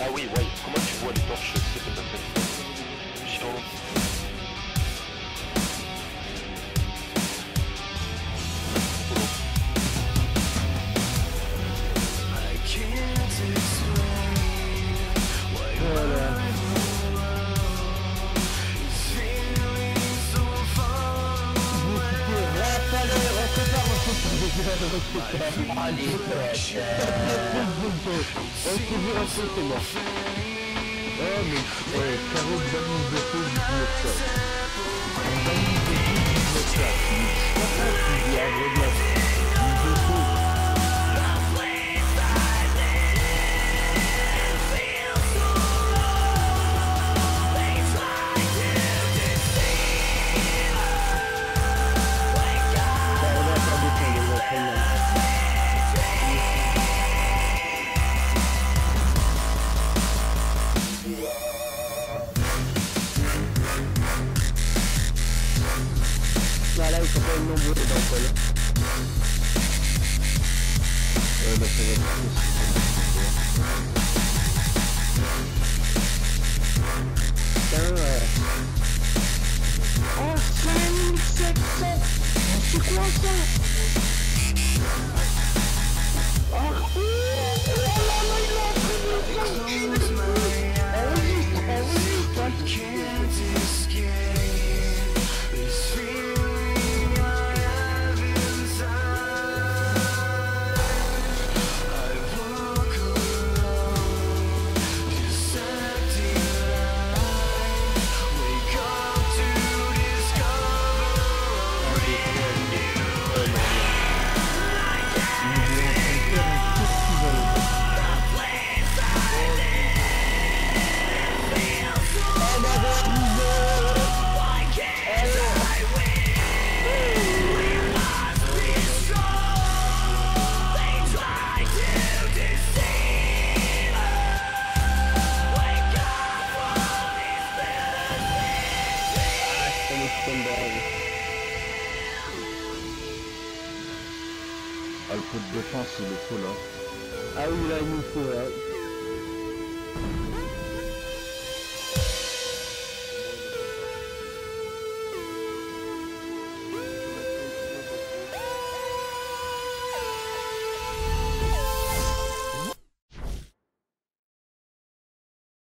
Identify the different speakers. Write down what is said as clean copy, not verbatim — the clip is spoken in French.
Speaker 1: Ah oui, ouais, comment tu vois les torches? C'est pas ta peine. Chiant.
Speaker 2: Allez, c'est bon. Oh, mais carreau de balise de feu du directeur. Un balise de feu du directeur. Je comprends qu'il y a un vrai de feu. Là, ils sont pas nombreux dans le col. Ouais, bah ça va être oh, 5700. C'est quoi ça? Oh, oh là là, il a pris le sang. Ah, le coup de défense, il est faux là. Ah oui, là, il nous faut, là.